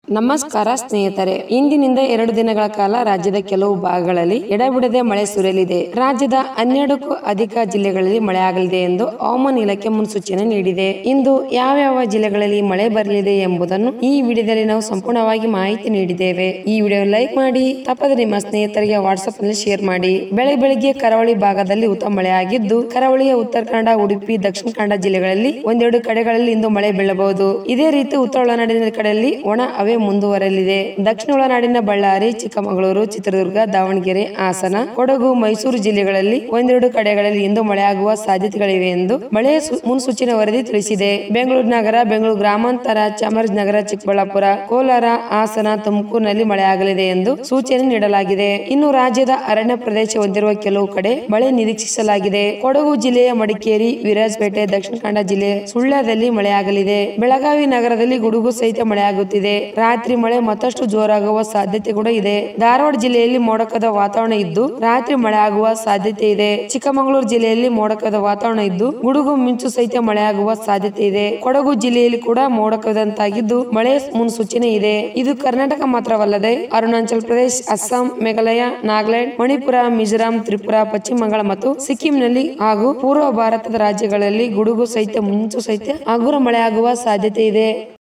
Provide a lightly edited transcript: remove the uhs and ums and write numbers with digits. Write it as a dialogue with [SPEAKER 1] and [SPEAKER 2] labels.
[SPEAKER 1] ನಮಸ್ಕಾರ ಸ್ನೇಹಿತರೆ, ಇಂದಿನಿಂದ 2 ದಿನಗಳ ಕಾಲ ರಾಜ್ಯದ ಕೆಲವು ಭಾಗಗಳಲ್ಲಿ ಎಡಬಿಡದೆ ಮಳೆ ಸುರಿಯಲಿದೆ. ರಾಜ್ಯದ 12ಕ್ಕೂ ಅಧಿಕ ಜಿಲ್ಲೆಗಳಲ್ಲಿ ಮಳೆಯಾಗಲಿದೆ ಎಂದು ಹವಾಮಾನ ಇಲಾಖೆ ಮುನ್ಸೂಚನೆ ನೀಡಿದೆ. ಇಂದು ಯಾವ ಜಿಲ್ಲೆಗಳಲ್ಲಿ ಮಳೆ ಬರಲಿದೆ ಎಂಬುದನ್ನು ಈ ವಿಡಿಯೋದಲ್ಲಿ ನಾವು ಸಂಪೂರ್ಣವಾಗಿ ಮಾಹಿತಿ ನೀಡಿದ್ದೇವೆ. ಈ ವಿಡಿಯೋ ಲೈಕ್ ಮಾಡಿ, ತಪ್ಪದೆ ನಿಮ್ಮ ಸ್ನೇಹಿತರಿಗೆ ವಾಟ್ಸ್ಆಪ್ ನಲ್ಲಿ ಶೇರ್ ಮಾಡಿ. ಬೆಳಿಗ್ಗೆ ಕರಾವಳಿ ಭಾಗದಲ್ಲಿ ಉತ್ತಮ ಮಳೆಯಾಗಿದ್ದು, ಕರಾವಳಿಯ ಉತ್ತರ ಕನ್ನಡ, ಉಡುಪಿ, ದಕ್ಷಿಣ ಕನ್ನಡ ಜಿಲ್ಲೆಗಳಲ್ಲಿ ಒಂದೆರಡು ಕಡೆಗಳಲ್ಲಿ ಇಂದು ಮಳೆ ಬೀಳಬಹುದು. ಇದೇ ರೀತಿ ಉತ್ತರ ಒಳನಾಡಿನ ಕಡೆಯಲ್ಲಿ ಒಣ ಹವೆ ಮುಂದುವರಲಿದೆ. ದಕ್ಷಿಣ ಒಳನಾಡಿನ ಬಳ್ಳಾರಿ, ಚಿಕ್ಕಮಗಳೂರು, ಚಿತ್ರದುರ್ಗ, ದಾವಣಗೆರೆ, ಹಾಸನ, ಕೊಡಗು, ಮೈಸೂರು ಜಿಲ್ಲೆಗಳಲ್ಲಿ ಒಂದೆರಡು ಕಡೆಗಳಲ್ಲಿ ಇಂದು ಮಳೆಯಾಗುವ ಸಾಧ್ಯತೆಗಳಿವೆ ಎಂದು ಮಳೆ ಮುನ್ಸೂಚನೆ ವರದಿ ತಿಳಿಸಿದೆ. ಬೆಂಗಳೂರು ನಗರ, ಬೆಂಗಳೂರು ಗ್ರಾಮಾಂತರ, ಚಾಮರಾಜನಗರ, ಚಿಕ್ಕಬಳ್ಳಾಪುರ, ಕೋಲಾರ, ಹಾಸನ, ತುಮಕೂರಿನಲ್ಲಿ ಮಳೆಯಾಗಲಿದೆ ಎಂದು ಸೂಚನೆ ನೀಡಲಾಗಿದೆ. ಇನ್ನು ರಾಜ್ಯದ ಅರಣ್ಯ ಪ್ರದೇಶ ಹೊಂದಿರುವ ಕೆಲವು ಕಡೆ ಮಳೆ ನಿರೀಕ್ಷಿಸಲಾಗಿದೆ. ಕೊಡಗು ಜಿಲ್ಲೆಯ ಮಡಿಕೇರಿ, ವಿರಾಜಪೇಟೆ, ದಕ್ಷಿಣ ಕನ್ನಡ ಜಿಲ್ಲೆ ಸುಳ್ಯದಲ್ಲಿ ಮಳೆಯಾಗಲಿದೆ. ಬೆಳಗಾವಿ ನಗರದಲ್ಲಿ ಗುಡುಗು ಸಹಿತ ಮಳೆಯಾಗುತ್ತಿದೆ. ರಾತ್ರಿ ಮಳೆ ಮತ್ತಷ್ಟು ಜೋರಾಗುವ ಸಾಧ್ಯತೆ ಕೂಡ ಇದೆ. ಧಾರವಾಡ ಜಿಲ್ಲೆಯಲ್ಲಿ ಮೋಡಕದ ವಾತಾವರಣ ಇದ್ದು ರಾತ್ರಿ ಮಳೆ ಆಗುವ ಸಾಧ್ಯತೆ ಇದೆ. ಚಿಕ್ಕಮಗಳೂರು ಜಿಲ್ಲೆಯಲ್ಲಿ ಮೋಡಕದ ವಾತಾವರಣ ಇದ್ದು ಗುಡುಗು ಮಿಂಚು ಸಹಿತ ಮಳೆಯಾಗುವ ಸಾಧ್ಯತೆ ಇದೆ. ಕೊಡಗು ಜಿಲ್ಲೆಯಲ್ಲಿ ಕೂಡ ಮೋಡಕದಂತಾಗಿದ್ದು ಮಳೆ ಮುನ್ಸೂಚನೆ ಇದೆ. ಇದು ಕರ್ನಾಟಕ ಮಾತ್ರವಲ್ಲದೆ ಅರುಣಾಚಲ ಪ್ರದೇಶ, ಅಸ್ಸಾಂ, ಮೇಘಾಲಯ, ನಾಗಾಲ್ಯಾಂಡ್, ಮಣಿಪುರ, ಮಿಜೋರಾಂ, ತ್ರಿಪುರಾ, ಪಶ್ಚಿಮ ಬಂಗಾಳ ಮತ್ತು ಸಿಕ್ಕಿಂನಲ್ಲಿ ಹಾಗೂ ಪೂರ್ವ ಭಾರತದ ರಾಜ್ಯಗಳಲ್ಲಿ ಗುಡುಗು ಸಹಿತ ಮಿಂಚು ಸಹಿತ ಹಗುರ ಮಳೆಯಾಗುವ ಸಾಧ್ಯತೆ ಇದೆ.